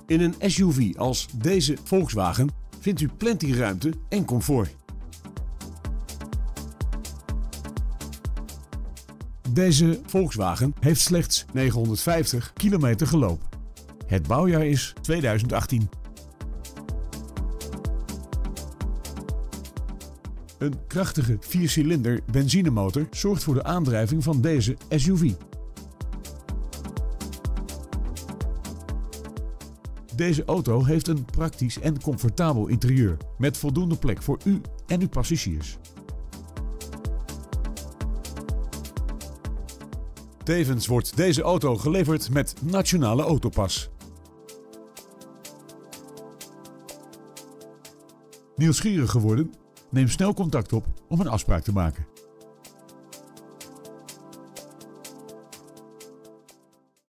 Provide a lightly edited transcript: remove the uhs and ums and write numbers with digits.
In een SUV als deze Volkswagen vindt u plenty ruimte en comfort. Deze Volkswagen heeft slechts 950 kilometer gelopen. Het bouwjaar is 2018. Een krachtige 4-cilinder benzinemotor zorgt voor de aandrijving van deze SUV. Deze auto heeft een praktisch en comfortabel interieur met voldoende plek voor u en uw passagiers. Tevens wordt deze auto geleverd met Nationale Autopas. Nieuwsgierig geworden? Neem snel contact op om een afspraak te maken.